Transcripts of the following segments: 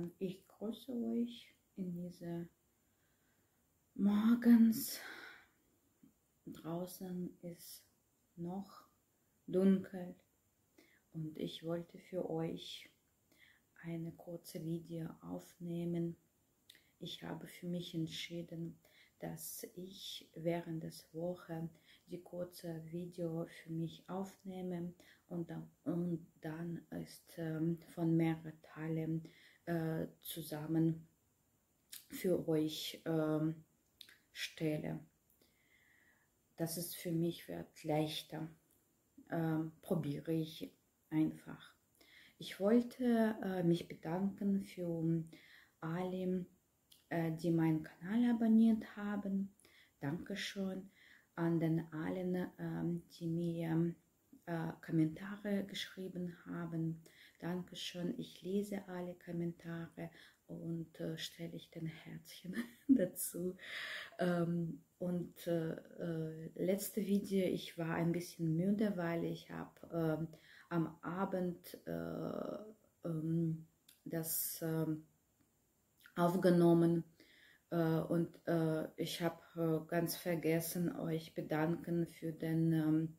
Ich grüße euch in diese Morgens. Draußen ist noch dunkel und ich wollte für euch eine kurze Video aufnehmen. Ich habe für mich entschieden, dass ich während der Woche die kurze Video für mich aufnehme und dann ist von mehreren Teilen zusammen für euch stelle. Das ist für mich wird leichter. Probiere ich einfach. Ich wollte mich bedanken für alle, die meinen Kanal abonniert haben. Dankeschön an den allen, die mir Kommentare geschrieben haben. Dankeschön. Ich lese alle Kommentare und stelle ich den Herzchen dazu. Letzte Video, ich war ein bisschen müde, weil ich habe am Abend das aufgenommen und ich habe ganz vergessen, euch bedanken für den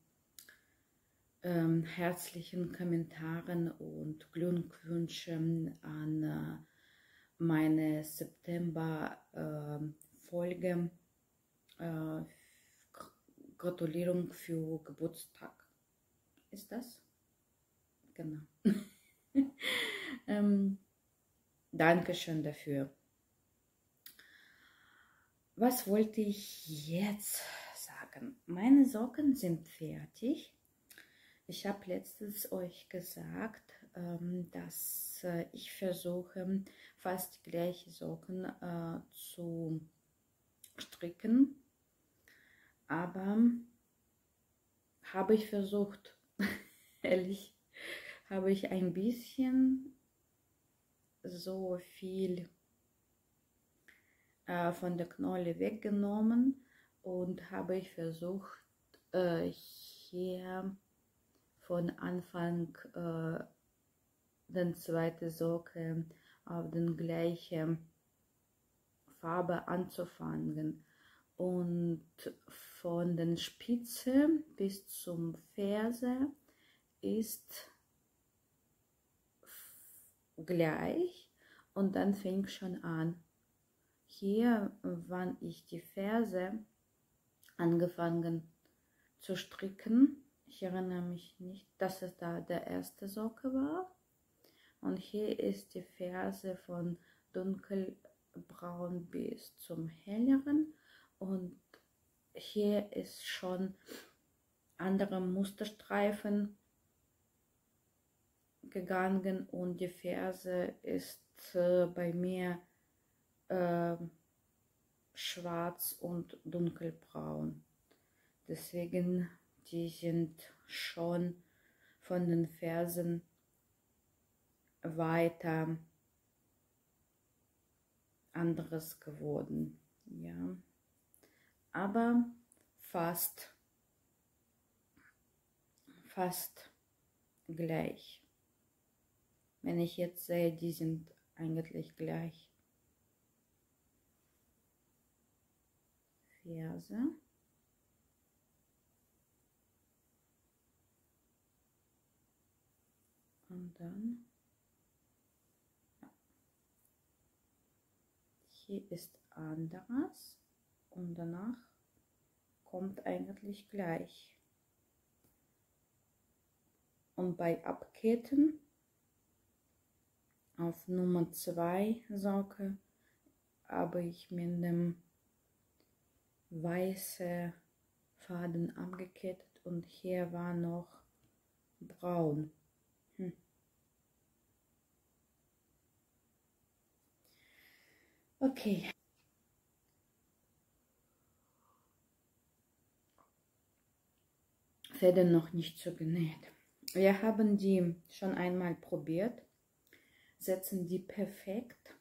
herzlichen Kommentaren und Glückwünschen an meine September-Folge. Gratulierung für Geburtstag. Ist das? Genau. Dankeschön dafür. Was wollte ich jetzt sagen? Meine Socken sind fertig. Ich habe letztens euch gesagt, dass ich versuche, fast die gleichen Socken zu stricken. Aber habe ich versucht, ehrlich, habe ich ein bisschen so viel von der Knolle weggenommen und habe ich versucht, hier von Anfang den zweiten Socke auf den gleichen Farbe anzufangen. Und von den Spitze bis zum Ferse ist gleich und dann fängt schon an. Hier, wann ich die Ferse angefangen zu stricken, ich erinnere mich nicht, dass es da der erste Socke war. Und hier ist die Ferse von dunkelbraun bis zum helleren. Und hier ist schon andere Musterstreifen gegangen und die Ferse ist bei mir schwarz und dunkelbraun. Deswegen die sind schon von den Fersen weiter anderes geworden. Ja. Aber fast gleich. Wenn ich jetzt sehe, die sind eigentlich gleich. Ferse. Und dann hier ist anderes und danach kommt eigentlich gleich. Und bei Abketten auf Nummer 2 Socke habe ich mit dem weißen Faden abgekettet und hier war noch braun. Okay. Fäden noch nicht so genäht. Wir haben die schon einmal probiert, setzen die perfekt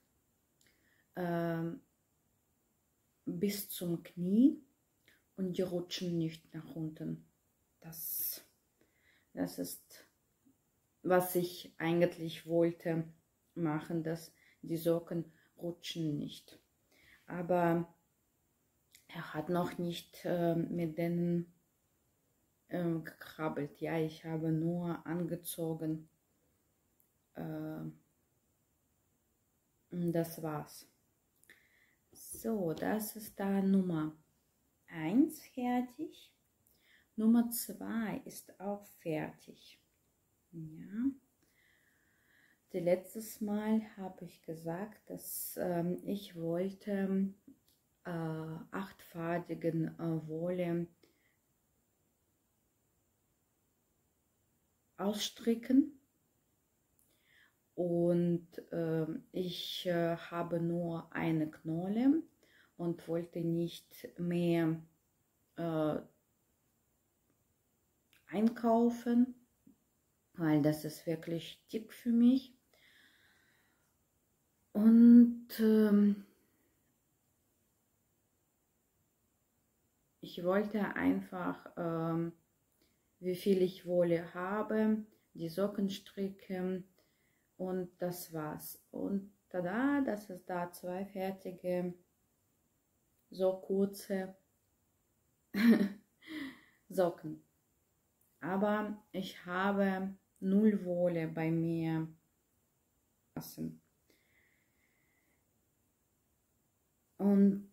bis zum Knie und die rutschen nicht nach unten. Das ist, was ich eigentlich wollte machen, dass die Socken rutschen nicht. Aber er hat noch nicht mit denen gekrabbelt. Ja, ich habe nur angezogen. Das war's. So, das ist da Nummer 1 fertig. Nummer 2 ist auch fertig. Ja. Letztes Mal habe ich gesagt, dass ich wollte 8-farbigen Wolle ausstricken. Und ich habe nur eine Knolle und wollte nicht mehr einkaufen, weil das ist wirklich dick für mich. Und ich wollte einfach, wie viel ich Wolle habe, die Socken stricken. Und das war's. Und tada, das ist da 2 fertige, so kurze Socken. Aber ich habe 0 Wolle bei mir lassen. Und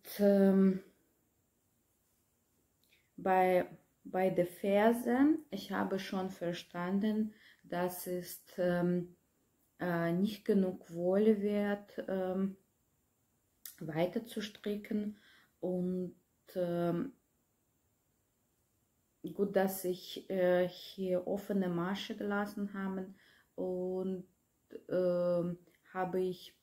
bei der Ferse, ich habe schon verstanden, das ist nicht genug Wolle wird, weiter zu stricken. Und gut, dass ich hier offene Masche gelassen habe und habe ich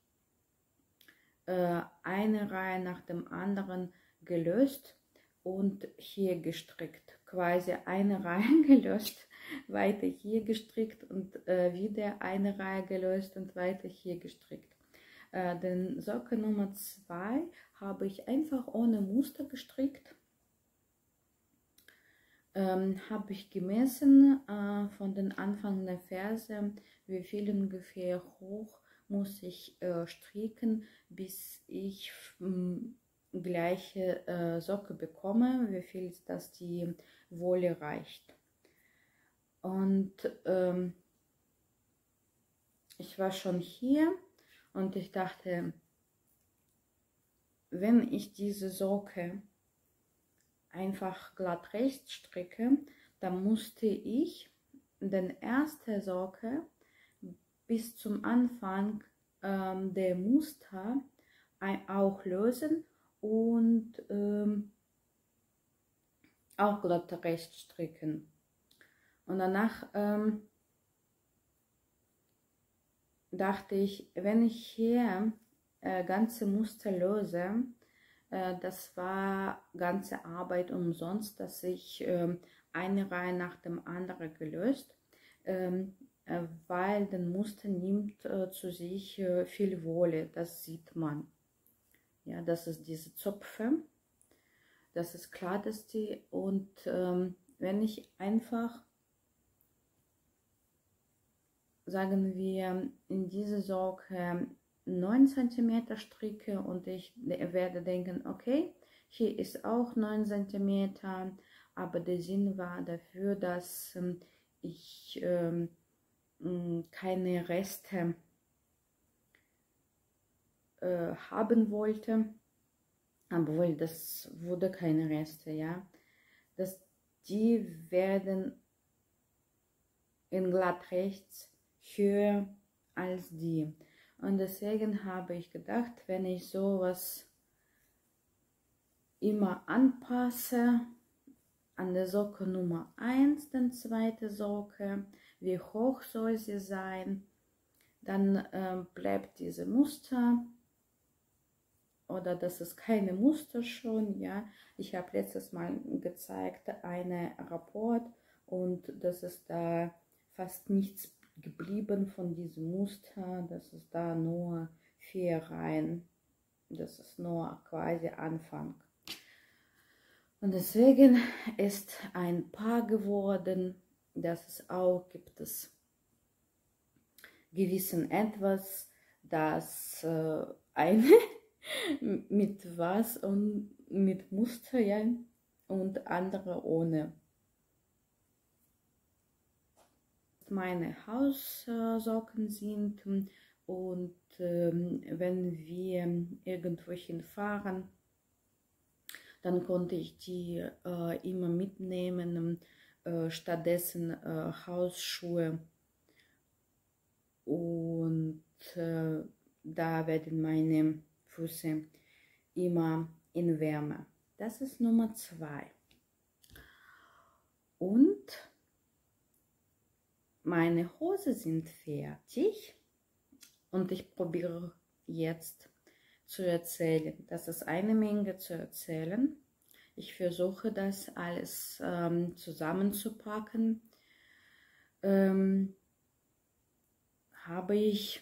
eine Reihe nach dem anderen gelöst und hier gestrickt. Quasi eine Reihe gelöst, weiter hier gestrickt und wieder eine Reihe gelöst und weiter hier gestrickt. Den Socke Nummer 2 habe ich einfach ohne Muster gestrickt. Habe ich gemessen von den Anfang der Ferse, wie viel ungefähr hoch muss ich stricken, bis ich gleiche Socke bekomme, wie viel das die Wolle reicht. Und ich war schon hier und ich dachte, wenn ich diese Socke einfach glatt rechts stricke, dann musste ich den ersten Socke bis zum Anfang der Muster auch lösen und auch glatt rechts stricken. Und danach dachte ich, wenn ich hier ganze Muster löse, das war ganze Arbeit umsonst, dass ich eine Reihe nach dem anderen gelöst, weil das Muster nimmt zu sich viel Wolle, das sieht man. Ja, das ist diese Zöpfe, das ist klar, dass die, und wenn ich einfach, sagen wir, in diese Socke 9 cm stricke und ich werde denken, okay, hier ist auch 9 cm, aber der Sinn war dafür, dass ich keine Reste haben wollte, obwohl das wurde keine Reste, ja, dass die werden in glatt rechts höher als die. Und deswegen habe ich gedacht, wenn ich sowas immer anpasse, an der Socke Nummer 1, dann zweite Socke, wie hoch soll sie sein, dann bleibt diese Muster, oder das ist keine Muster schon, ja. Ich habe letztes Mal gezeigt, eine Rapport, und das ist da fast nichts geblieben von diesem Muster, das ist da nur 4 Reihen, das ist nur quasi Anfang. Und deswegen ist ein Paar geworden, das es auch gibt es gewissen etwas, das eine mit was und mit Muster, ja, und andere ohne. Meine Haussocken sind und wenn wir irgendwo hinfahren, dann konnte ich die immer mitnehmen, stattdessen Hausschuhe und da werden meine Füße immer in Wärme. Das ist Nummer 2. Und meine Hosen sind fertig und ich probiere jetzt zu erzählen. Das ist eine Menge zu erzählen. Ich versuche das alles zusammenzupacken. Habe ich,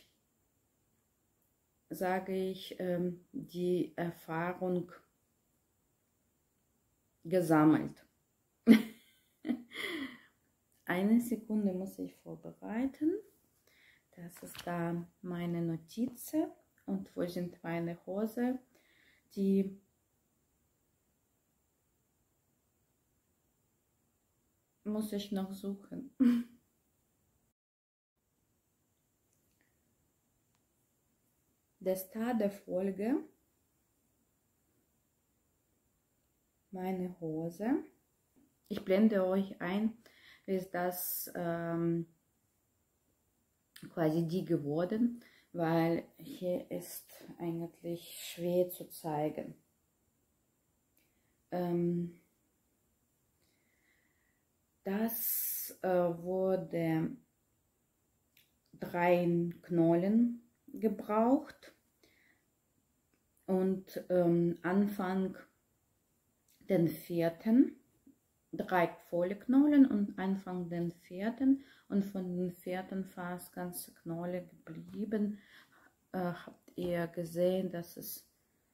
sage ich, die Erfahrung gesammelt. Eine Sekunde muss ich vorbereiten. Das ist da meine Notizen. Und wo sind meine Hose? Die muss ich noch suchen. Der Start der Folge. Meine Hose. Ich blende euch ein, wie ist das quasi die geworden, weil hier ist eigentlich schwer zu zeigen. Das wurde 3 Knollen gebraucht und Anfang den 4. 3 volle Knollen und Anfang den 4. und von den 4. fast ganze Knolle geblieben. Habt ihr gesehen, dass es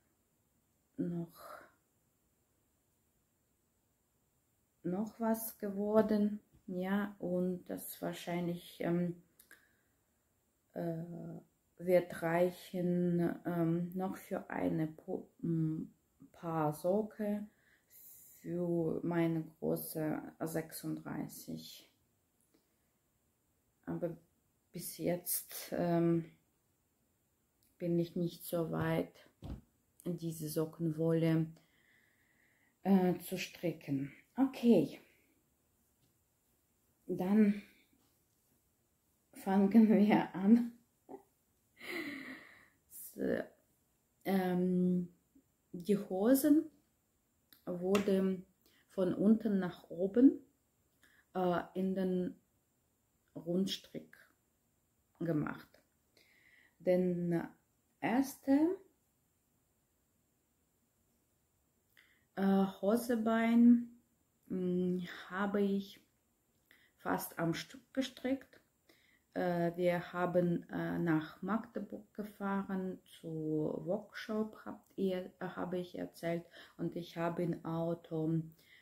noch was geworden, ja, und das wahrscheinlich wird reichen noch für eine Paar Socke für meine große 36. Aber bis jetzt bin ich nicht so weit, diese Sockenwolle zu stricken. Okay, dann fangen wir an. So, die Hosen wurde von unten nach oben in den Rundstrick gemacht. Den ersten Hosenbein habe ich fast am Stück gestrickt. Wir haben nach Magdeburg gefahren zu Workshop, habe ich erzählt, und ich habe im Auto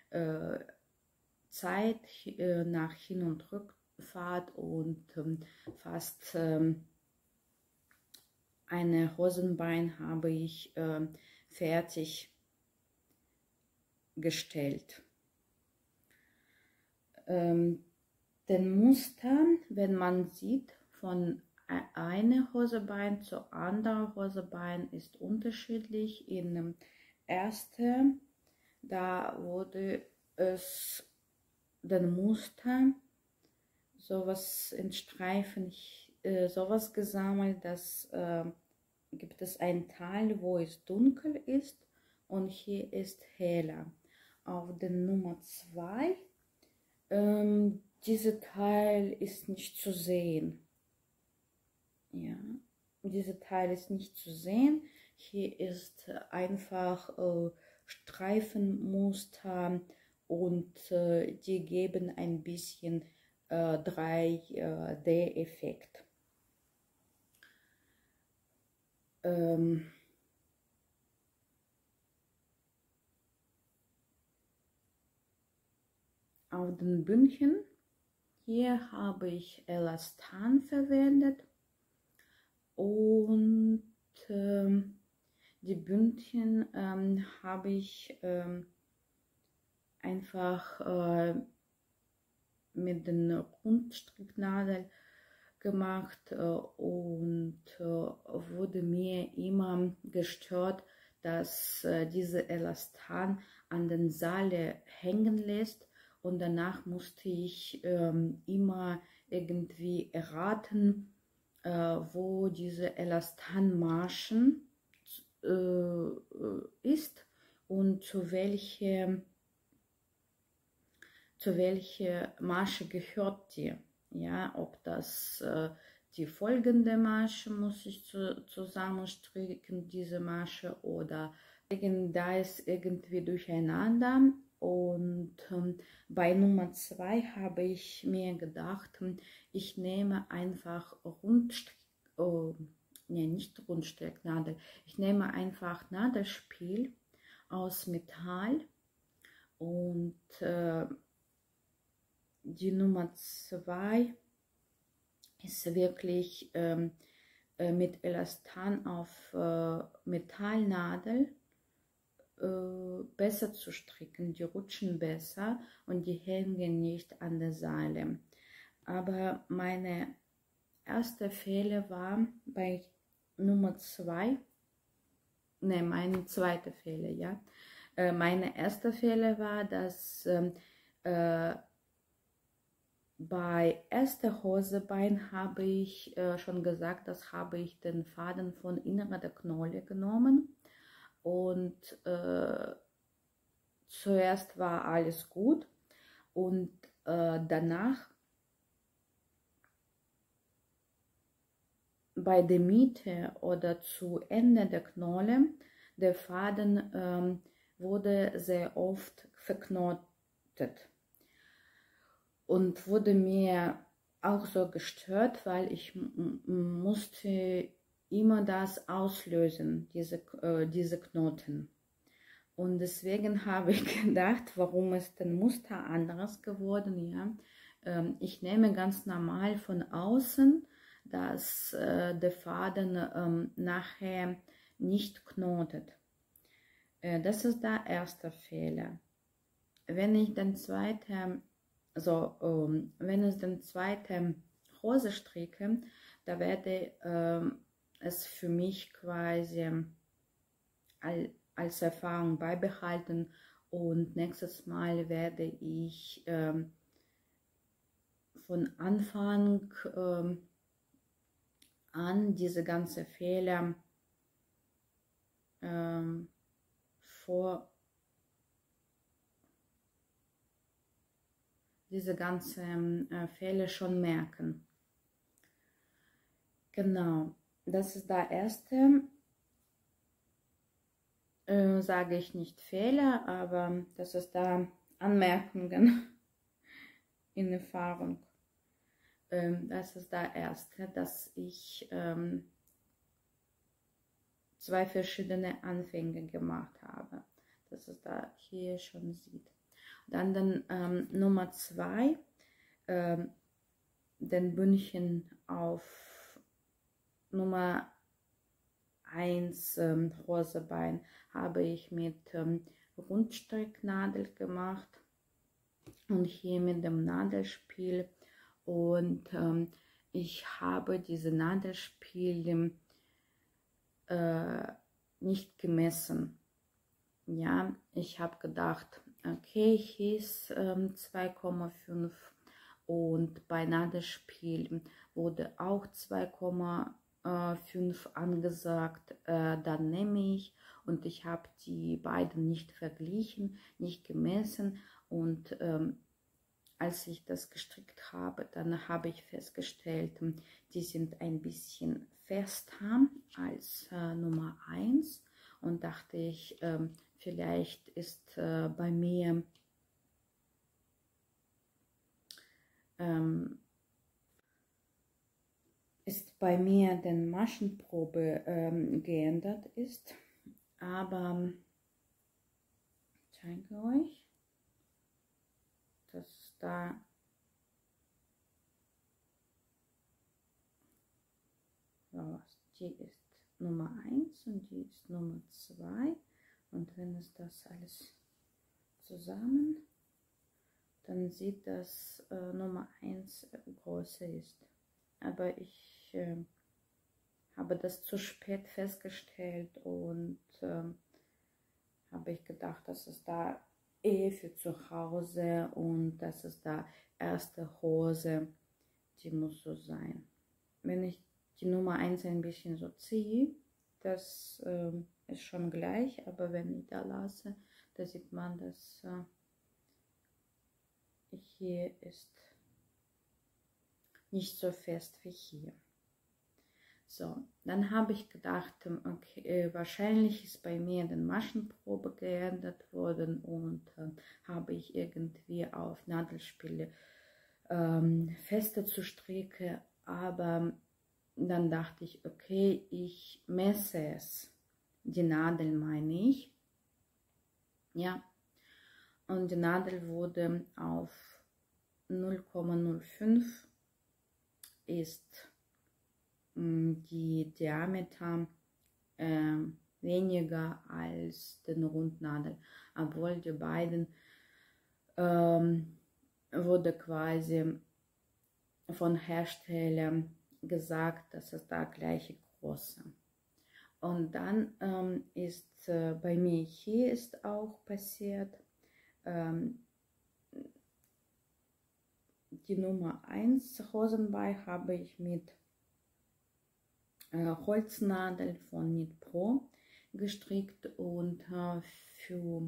Zeit nach Hin- und Rückfahrt und fast eine Hosenbein habe ich fertig gestellt. Den Muster, wenn man sieht, von einer Hosenbein zu anderen Hosenbein ist unterschiedlich. In dem ersten, da wurde es den Muster sowas in Streifen, sowas gesammelt, dass gibt es einen Teil, wo es dunkel ist und hier ist heller. Auf der Nummer 2 dieser Teil ist nicht zu sehen. Ja, dieser Teil ist nicht zu sehen. Hier ist einfach Streifenmuster und die geben ein bisschen 3D-Effekt. Auf den Bündchen hier habe ich Elastan verwendet und die Bündchen habe ich einfach mit den Rundstricknadel gemacht und wurde mir immer gestört, dass diese Elastan an den Seile hängen lässt, und danach musste ich immer irgendwie erraten, wo diese Elastanmaschen ist und zu welcher Masche gehört die. Ja, ob das die folgende Masche muss ich zusammenstricken, diese Masche, oder da ist irgendwie durcheinander. Und bei Nummer 2 habe ich mir gedacht, ich nehme einfach nicht Rundstricknadel, ich nehme einfach Nadelspiel aus Metall, und die Nummer 2 ist wirklich mit Elastan auf Metallnadel besser zu stricken. Die rutschen besser und die hängen nicht an der Seile. Aber meine erste Fehler war bei Nummer 2, ne, mein zweiter Fehler, ja. Meine erste Fehler war, dass bei erster Hosebein habe ich schon gesagt, das habe ich den Faden von innerer der Knolle genommen, und zuerst war alles gut, und danach bei der Mitte oder zu Ende der Knolle, der Faden wurde sehr oft verknotet und wurde mir auch so gestört, weil ich musste immer das auslösen, diese Knoten. Und deswegen habe ich gedacht, warum ist denn Muster anderes geworden? Ja? Ich nehme ganz normal von außen, dass der Faden nachher nicht knotet. Das ist der erste Fehler. Wenn ich den zweiten, wenn ich den zweiten Hose stricke, da werde es für mich quasi als Erfahrung beibehalten, und nächstes Mal werde ich von Anfang an diese ganze Fehler Fehler schon merken. Genau, das ist der erste, sage ich nicht Fehler, aber das ist da Anmerkungen in Erfahrung. Das ist der erste, dass ich zwei verschiedene Anfänge gemacht habe. Das ist da hier schon sieht. Dann Nummer 2, den Bündchen auf Nummer 1 Hosebein habe ich mit Rundstricknadel gemacht und hier mit dem Nadelspiel, und ich habe diese Nadelspiel nicht gemessen. Ja, ich habe gedacht, okay, hier ist 2,5 und bei Nadelspiel wurde auch 2,5 angesagt, dann nehme ich, und ich habe die beiden nicht verglichen, nicht gemessen, und als ich das gestrickt habe, dann habe ich festgestellt, die sind ein bisschen fester als Nummer 1, und dachte ich, vielleicht ist bei mir den Maschenprobe geändert ist, aber ich zeige euch, dass da die ist Nummer 1 und die ist Nummer 2. Und wenn es das alles zusammen, dann sieht das Nummer 1 größer ist. Aber ich habe das zu spät festgestellt und habe ich gedacht, dass es da für zu Hause und das ist da erste Hose, die muss so sein. Wenn ich die Nummer 1 ein bisschen so ziehe, das ist schon gleich, aber wenn ich da lasse, da sieht man, dass hier ist nicht so fest wie hier. So, dann habe ich gedacht, okay, wahrscheinlich ist bei mir die Maschenprobe geändert worden und habe ich irgendwie auf Nadelspiele fester zu stricken, aber dann dachte ich, okay, ich messe es, die Nadel meine ich, ja, und die Nadel wurde auf 0,05 ist die Diameter weniger als den Rundnadel, obwohl die beiden wurde quasi von Herstellern gesagt, dass es da gleiche große. Und dann ist bei mir hier ist auch passiert, die Nummer 1 Hosenbein habe ich mit Holznadel von Knit Pro gestrickt und für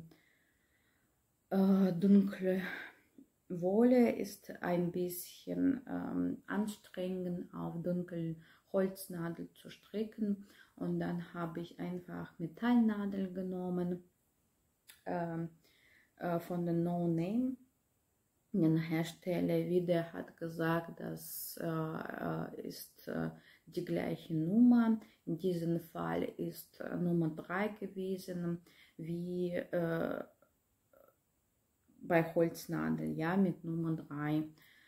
dunkle Wolle ist ein bisschen anstrengend auf dunkel Holznadel zu stricken und dann habe ich einfach Metallnadel genommen von der No Name. Der Hersteller wieder hat gesagt, das ist die gleiche Nummer. In diesem Fall ist Nummer 3 gewesen, wie bei Holznadel, ja, mit Nummer 3.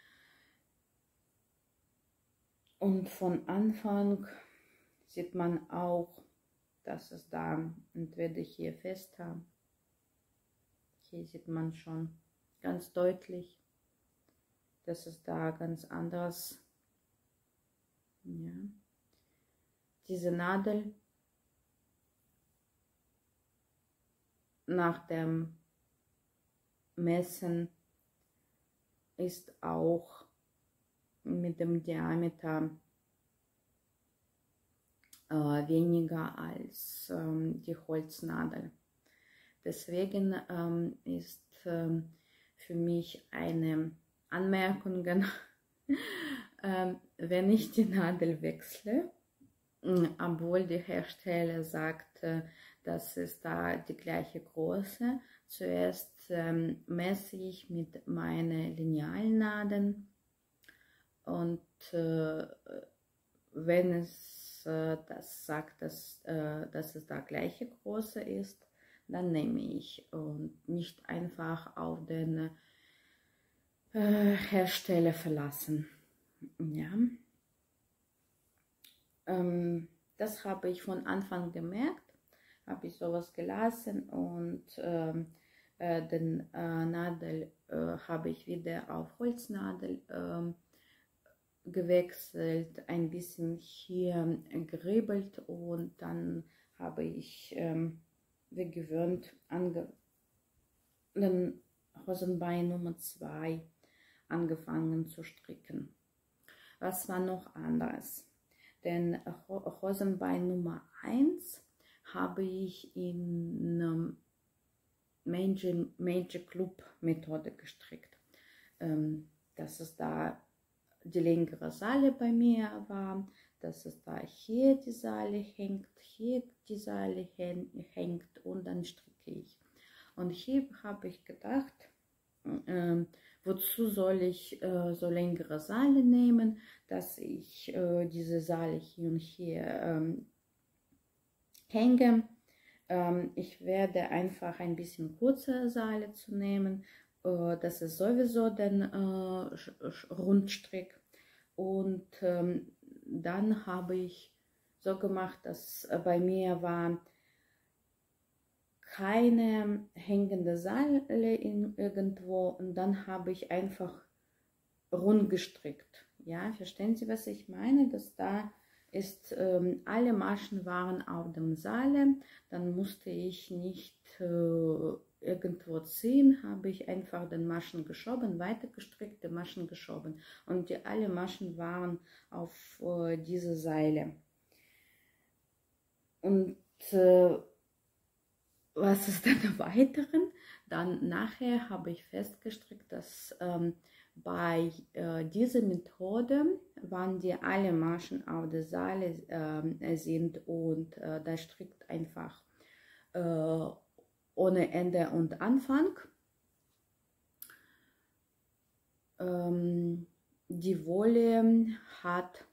Und von Anfang sieht man auch, dass es da entweder hier fester, hier sieht man schon ganz deutlich, dass es da ganz anders, ja, diese Nadel nach dem Messen ist auch mit dem Diameter weniger als die Holznadel. Deswegen ist für mich eine Anmerkung, wenn ich die Nadel wechsle, obwohl der Hersteller sagt, dass es da die gleiche Größe. Zuerst messe ich mit meinen Linealnadeln und wenn es das sagt, dass es da gleiche Größe ist, dann nehme ich und nicht einfach auf den Hersteller verlassen. Ja. Das habe ich von Anfang gemerkt, habe ich sowas gelassen und den Nadel habe ich wieder auf Holznadel gewechselt, ein bisschen hier geribbelt und dann habe ich wie gewöhnt den Hosenbein Nummer 2 angefangen zu stricken. Was war noch anderes? Den Hosenbein Nummer 1 habe ich in Magic Loop Methode gestrickt. Dass es da die längere Seile bei mir war, dass es da hier die Seile hängt, hier die Seile hängt und dann stricke ich. Und hier habe ich gedacht, wozu soll ich so längere Seile nehmen, dass ich diese Seile hier und hier hänge. Ich werde einfach ein bisschen kurze Seile zu nehmen. Das ist sowieso der Rundstrick. Und dann habe ich so gemacht, dass bei mir war keine hängende Seile irgendwo und dann habe ich einfach rund gestrickt. Ja, verstehen Sie, was ich meine? Dass da ist, alle Maschen waren auf dem Seile, dann musste ich nicht irgendwo ziehen, habe ich einfach den Maschen geschoben, weiter gestrickte Maschen geschoben und alle Maschen waren auf diese Seile. Und was ist dann weiteren? Dann nachher habe ich festgestrickt, dass bei dieser Methode, wann die alle Maschen auf der Seile sind und da strickt einfach ohne Ende und Anfang, die Wolle hat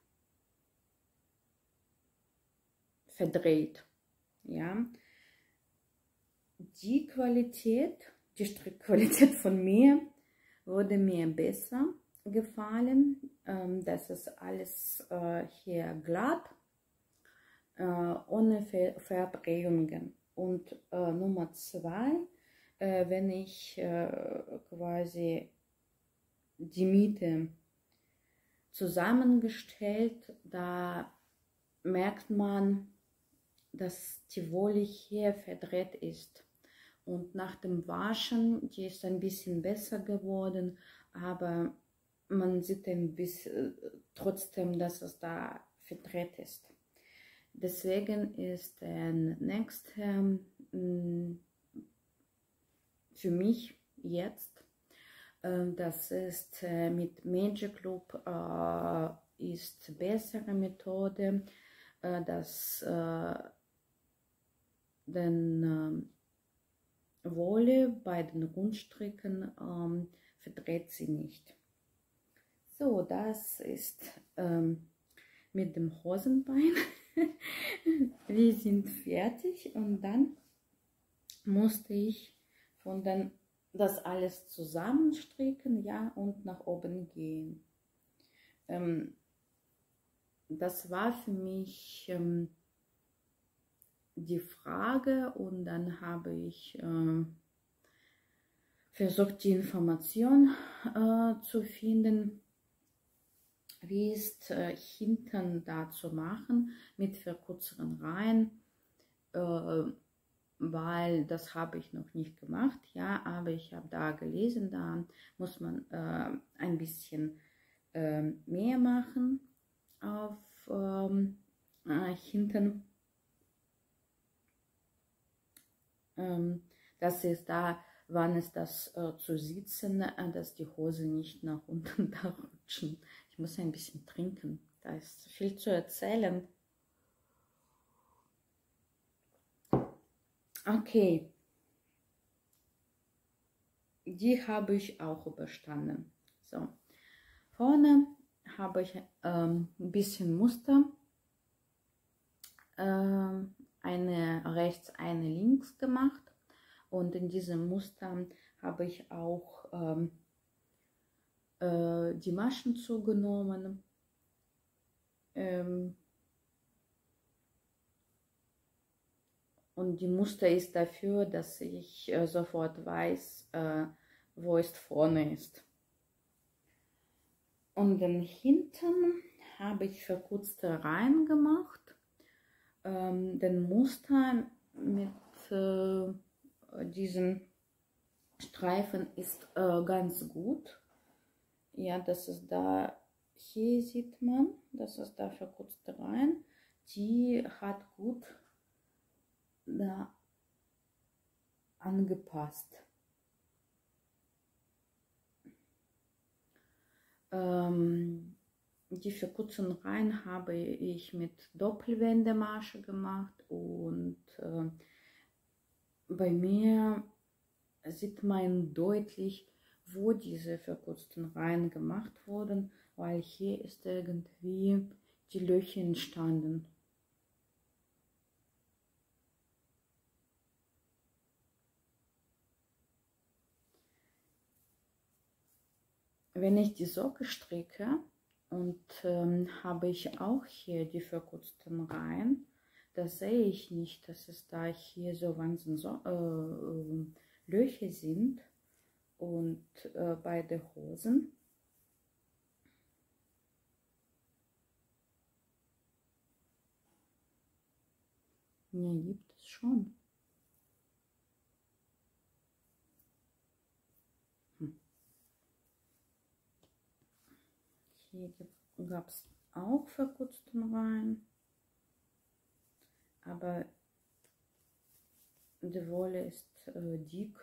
verdreht, ja. Die Qualität, die Strickqualität von mir würde mir besser gefallen. Das ist alles hier glatt, ohne Verdrehungen. Und Nummer 2, wenn ich quasi die Mitte zusammengestellt, da merkt man, dass die Wolle hier verdreht ist. Und nach dem Waschen, die ist ein bisschen besser geworden, aber man sieht ein bisschen trotzdem, dass es da verdreht ist. Deswegen ist der nächste für mich jetzt, das ist mit Magic Loop, ist bessere Methode, dass den Wolle bei den Rundstricken verdreht sie nicht. So, das ist mit dem Hosenbein. Wir sind fertig und dann musste ich von den das alles zusammenstricken, ja, und nach oben gehen. Das war für mich die Frage und dann habe ich versucht, die Information zu finden, wie ist hinten da zu machen mit verkürzeren Reihen, weil das habe ich noch nicht gemacht, ja, aber ich habe da gelesen, da muss man ein bisschen mehr machen auf hinten. Das ist da, wann ist das zu sitzen, dass die Hose nicht nach unten da rutschen. Ich muss ein bisschen trinken, da ist viel zu erzählen. Okay, die habe ich auch überstanden. So, vorne habe ich ein bisschen Muster, eine rechts, eine links gemacht und in diesem Muster habe ich auch die Maschen zugenommen. Und die Muster ist dafür, dass ich sofort weiß, wo es vorne ist. Und dann hinten habe ich verkürzte Reihen gemacht. Den Muster mit diesen Streifen ist ganz gut. Ja, das ist da, hier sieht man, das ist da verkürzte Reihen. Die hat gut da angepasst. Die verkürzten Reihen habe ich mit Doppelwendemasche gemacht und bei mir sieht man deutlich, wo diese verkürzten Reihen gemacht wurden, weil hier ist irgendwie die Löcher entstanden. Wenn ich die Socke stricke, Und habe ich auch hier die verkürzten Reihen. Das sehe ich nicht, dass es da hier so wahnsinnig Löcher sind. Und bei den Hosen ja, gibt es schon. Hier gab es auch verkürzten Reihen, aber die Wolle ist dick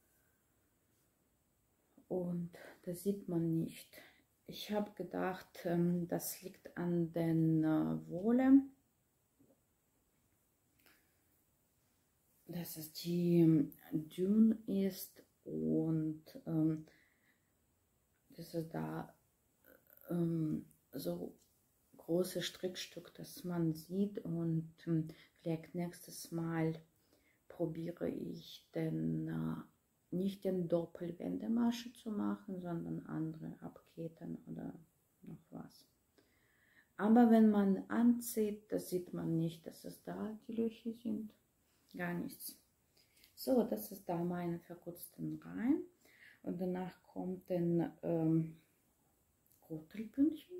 und das sieht man nicht. Ich habe gedacht, das liegt an den Wolle, dass es die dünn ist und dass es da so große Strickstück, das man sieht, und vielleicht nächstes Mal probiere ich nicht den Doppelwendemasche zu machen, sondern andere abketen oder noch was. Aber wenn man anzieht, das sieht man nicht, dass es da die Löcher sind. Gar nichts. So, das ist da meine verkürzten Reihen. Und danach kommt ein Rottelpünktchen.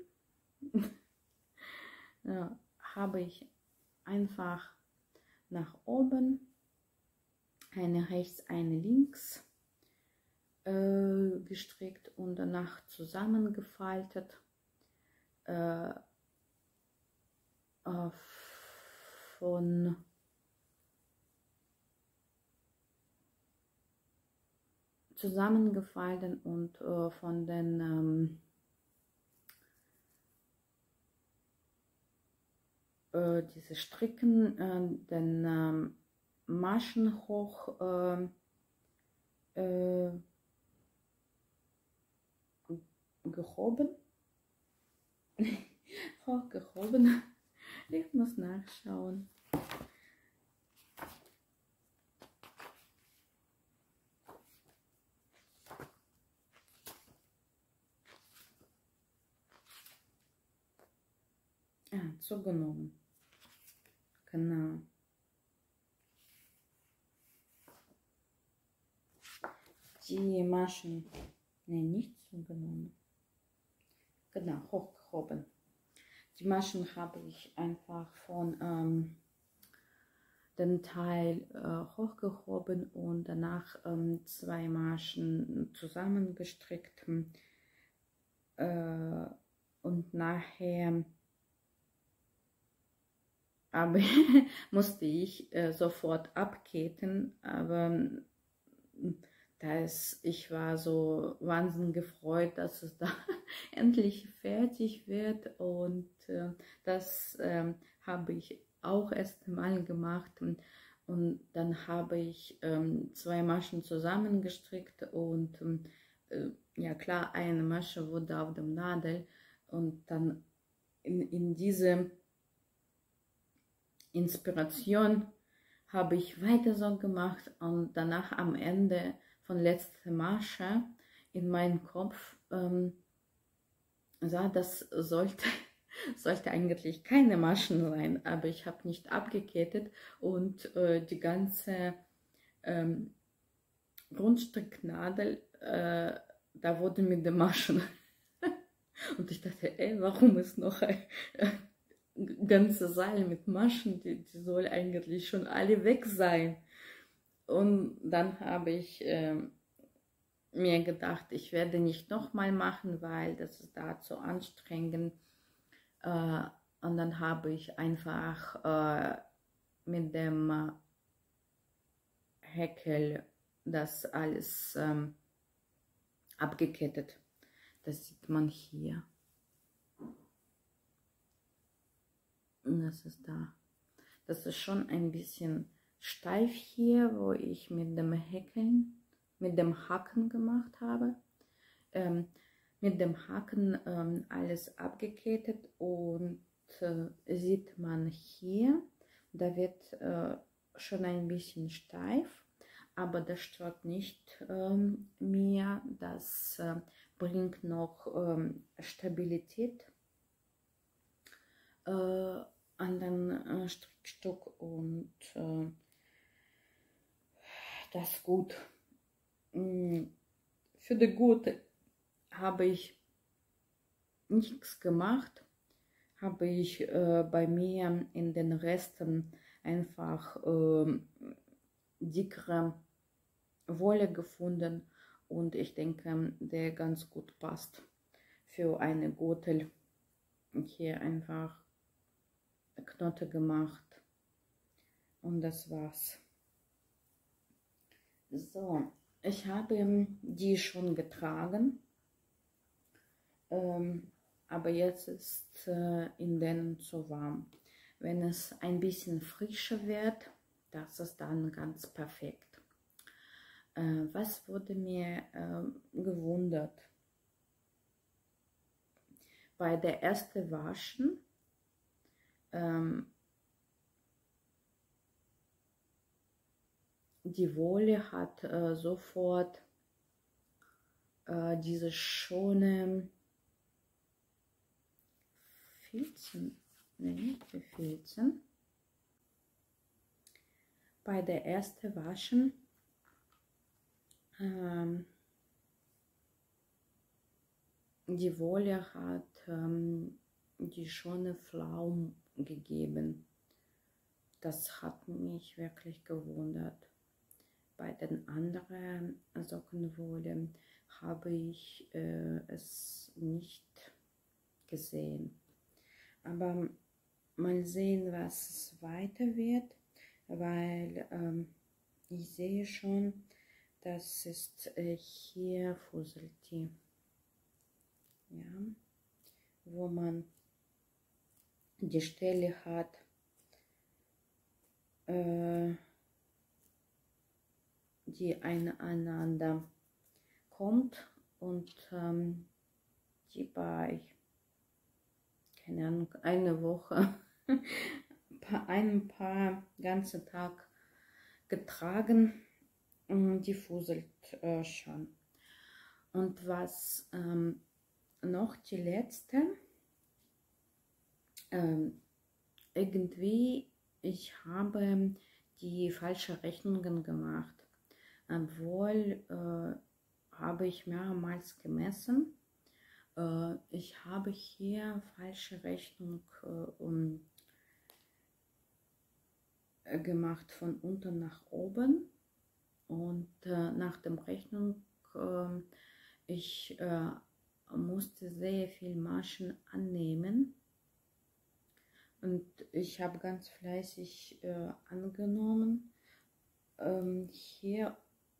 Ja, habe ich einfach nach oben, eine rechts, eine links gestrickt und danach zusammengefaltet von zusammengefaltet und von den diese Stricken, den Maschen hoch gehoben. Hochgehoben. Ich muss nachschauen. Zugenommen. Genau. Die Maschen, ne, nicht zugenommen. Genau, hochgehoben. Die Maschen habe ich einfach von den Teil hochgehoben und danach zwei Maschen zusammengestrickt und nachher aber musste ich sofort abketen, aber ich war so wahnsinnig gefreut, dass es da endlich fertig wird, und das habe ich auch erst mal gemacht, und dann habe ich zwei Maschen zusammengestrickt und ja klar, eine Masche wurde auf dem Nadel, und dann in diese Inspiration habe ich weiter so gemacht, und danach am Ende von letzter Masche in meinem Kopf sah, das sollte eigentlich keine Maschen sein, aber ich habe nicht abgekettet, und die ganze Rundstricknadel da wurde mit den Maschen und ich dachte, ey, warum ist noch ein ganze Seil mit Maschen, die soll eigentlich schon alle weg sein. Und dann habe ich mir gedacht, ich werde nicht nochmal machen, weil das ist da zu anstrengend. Und dann habe ich einfach mit dem Häkel das alles abgekettet. Das sieht man hier. Und das ist da. Das ist schon ein bisschen steif hier, wo ich mit dem Häkeln, mit dem Haken gemacht habe. Mit dem Haken alles abgekettet, und sieht man hier, da wird schon ein bisschen steif, aber das stört nicht mir, das bringt noch Stabilität an den Strickstück und das Gut. Für die Gute habe ich nichts gemacht, habe ich bei mir in den Resten einfach dickere Wolle gefunden und ich denke, der ganz gut passt für eine Gürtel. Hier einfach Knote gemacht und das war's. So, ich habe die schon getragen, aber jetzt ist in denen zu warm. Wenn es ein bisschen frischer wird, das ist dann ganz perfekt. Was wurde mir gewundert? Bei der ersten Waschen die Wolle hat sofort diese schöne Filzen, Filzen. Bei der ersten Waschen die Wolle hat die schöne Flaum gegeben. Das hat mich wirklich gewundert. Bei den anderen Sockenwolle habe ich es nicht gesehen. Aber mal sehen, was es weiter wird, weil ich sehe schon, das ist hier Fusseltee. Ja, wo man die Stelle hat, die aneinander kommt und die bei, keine Ahnung, eine Woche, ein paar ganze Tag getragen, die fuselt schon. Und was noch die letzte, irgendwie, ich habe die falschen Rechnungen gemacht, obwohl habe ich mehrmals gemessen. Ich habe hier falsche Rechnung gemacht von unten nach oben und nach dem Rechnung ich musste sehr viel Maschen annehmen und ich habe ganz fleißig angenommen. Hier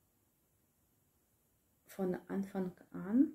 von Anfang an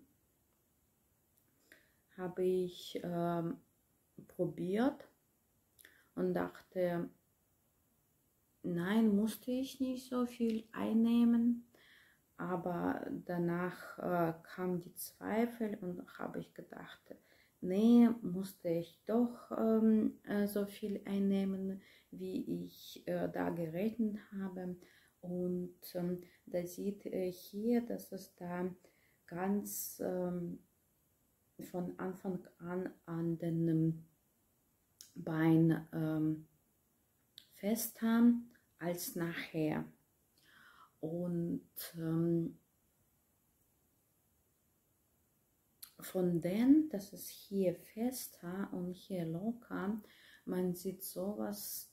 habe ich probiert und dachte, nein, musste ich nicht so viel einnehmen. Aber danach kamen die Zweifel und habe ich gedacht, nee, musste ich doch so viel einnehmen, wie ich da gerechnet habe. Und da sieht hier, dass es da ganz von Anfang an den Bein fester als nachher. Und von denen, dass es hier fester und hier locker, man sieht sowas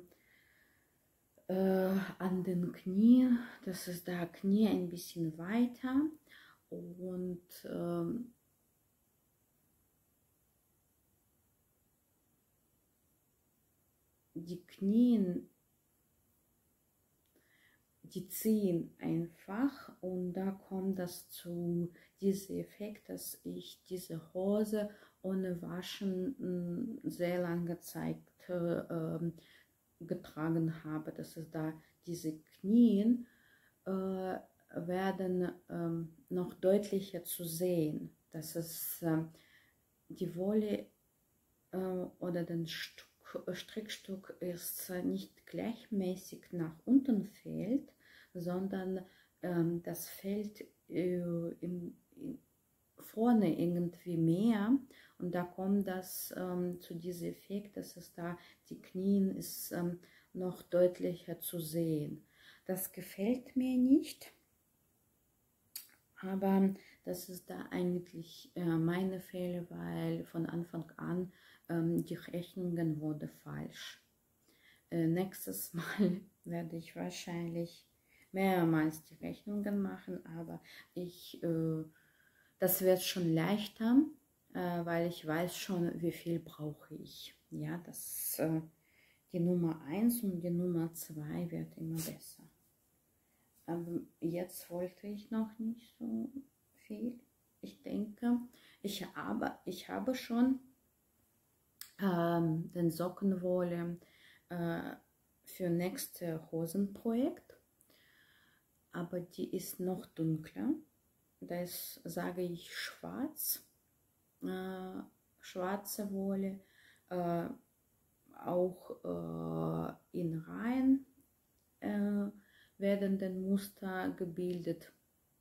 an den Knien, das ist da Knie ein bisschen weiter und die Knien, die ziehen einfach und da kommt das zu diesem Effekt, dass ich diese Hose ohne Waschen sehr lange Zeit getragen habe. Das ist da diese Knien werden noch deutlicher zu sehen. Das ist die Wolle oder den Strickstück ist nicht gleichmäßig nach unten fällt, sondern das fällt vorne irgendwie mehr Und da kommt das zu diesem Effekt, dass es da, die Knien ist noch deutlicher zu sehen. Das gefällt mir nicht, aber das ist da eigentlich meine Fehler, weil von Anfang an die Rechnungen wurden falsch. Nächstes Mal werde ich wahrscheinlich mehrmals die Rechnungen machen, aber das wird schon leichter, weil ich weiß schon, wie viel brauche ich. Ja, die Nummer 1 und die Nummer 2 wird immer besser. Aber jetzt wollte ich noch nicht so viel. Ich denke, ich habe schon den Sockenwolle für nächste Hosenprojekt, aber die ist noch dunkler. Das sage ich schwarz, schwarze Wolle, auch in Reihen werden den Muster gebildet.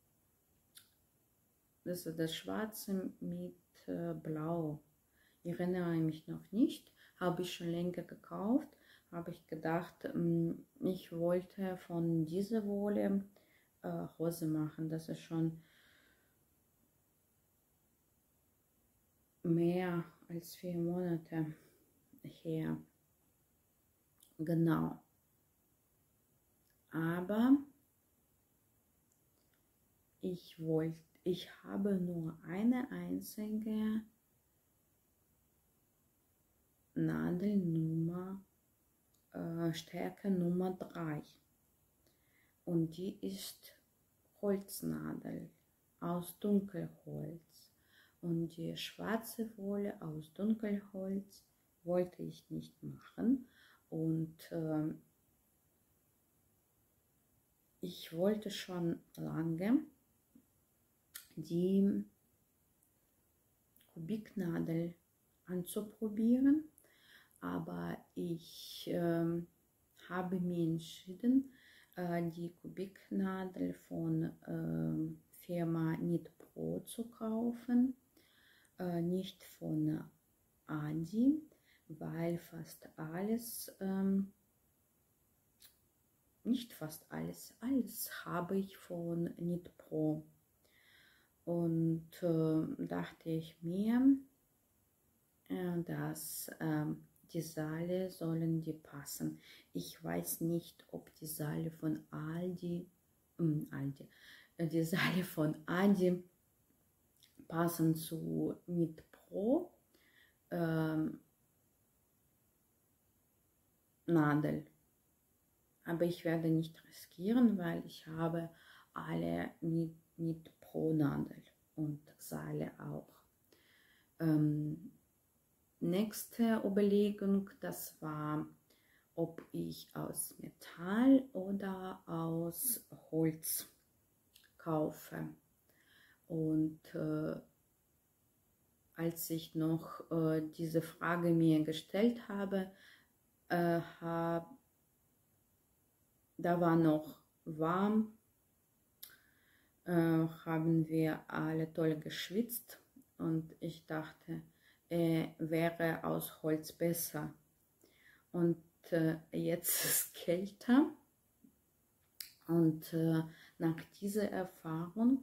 Das ist das Schwarze mit Blau. Ich erinnere mich noch nicht, habe ich schon länger gekauft, habe ich gedacht, ich wollte von dieser Wolle Hose machen. Das ist schon mehr als 4 Monate her. Genau. Aber ich habe nur eine einzige Nadelnummer, Stärke Nummer 3. Und die ist Holznadel aus Dunkelholz. Und die schwarze Wolle aus Dunkelholz wollte ich nicht machen. Und ich wollte schon lange die Kubiknadel anzuprobieren, aber ich habe mir entschieden, die Kubiknadel von Firma Knit Pro zu kaufen, nicht von Adi, weil nicht fast alles habe ich von Knit Pro. Und dachte ich mir, dass die Seile sollen die passen. Ich weiß nicht, ob die Seile von die Seile von Adi passen zu Knit Pro Nadel. Aber ich werde nicht riskieren, weil ich habe alle Knit Pro Nadel und Seile auch. Nächste Überlegung, das war, ob ich aus Metall oder aus Holz kaufe. Und als ich noch diese Frage mir gestellt habe, da war noch warm, haben wir alle toll geschwitzt und ich dachte, wäre aus Holz besser. Und jetzt ist kälter und nach dieser Erfahrung,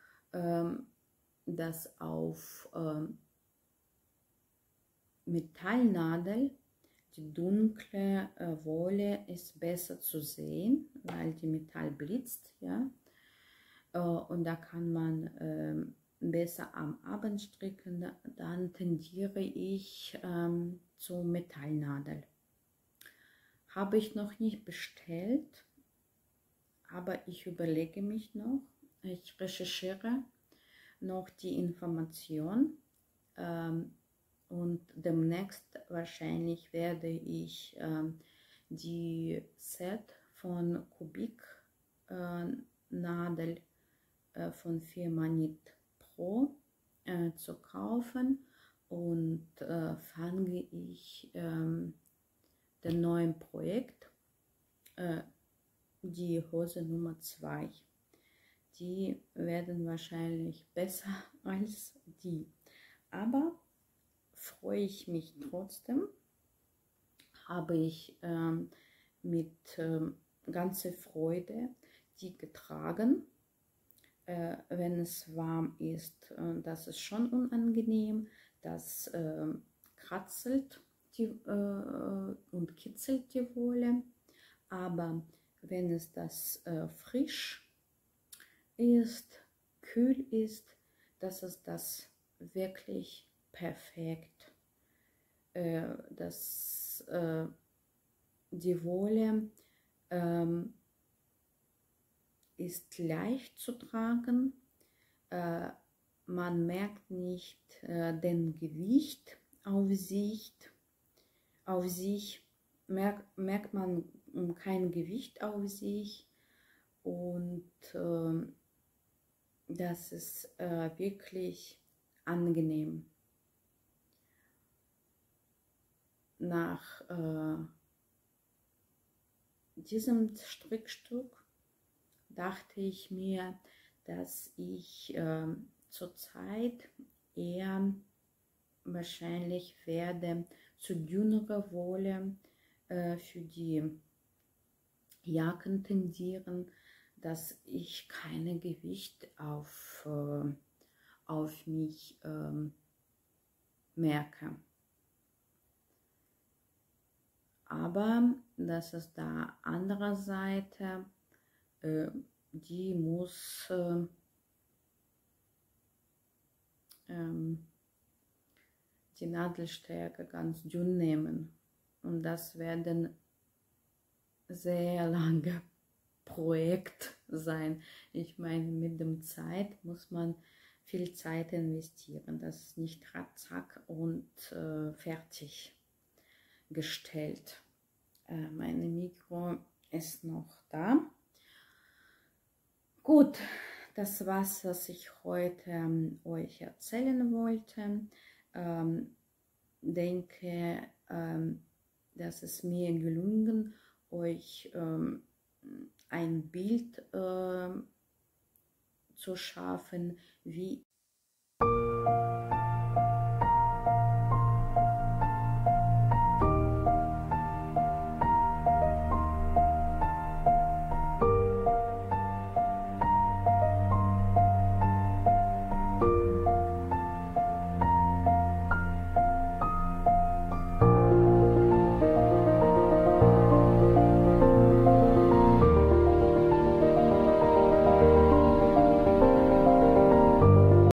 dass auf Metallnadel die dunkle Wolle ist besser zu sehen, weil die Metall blitzt, ja. Und da kann man besser am Abend stricken. Dann tendiere ich zur Metallnadel. Habe ich noch nicht bestellt, aber ich überlege mich noch. Ich recherchiere noch die Information. Und demnächst wahrscheinlich werde ich die Set von Kubik Nadel von Firma Knit Pro zu kaufen und fange ich das neue Projekt, die Hose Nummer 2. Die werden wahrscheinlich besser als die. Aber freue ich mich trotzdem, habe ich mit ganzer Freude die getragen. Wenn es warm ist, das ist schon unangenehm, das kratzelt und kitzelt die Wolle, aber wenn es das frisch ist, kühl ist, das ist das wirklich perfekt. Dass die Wolle ist leicht zu tragen. Man merkt nicht den Gewicht auf sich merkt man kein Gewicht auf sich und das ist wirklich angenehm. Nach diesem Strickstück dachte ich mir, dass ich zurzeit eher wahrscheinlich werde zu dünnerer Wolle für die Jacken tendieren, dass ich kein Gewicht auf mich merke. Aber das ist da andere Seite, die muss die Nadelstärke ganz dünn nehmen. Und das werden sehr lange Projekt sein. Ich meine, mit der Zeit muss man viel Zeit investieren. Das ist nicht zack und fertig gestellt. Meine Mikro ist noch da. Gut, das war's, was ich heute euch erzählen wollte. Denke, dass es mir gelungen, euch ein Bild zu schaffen, wie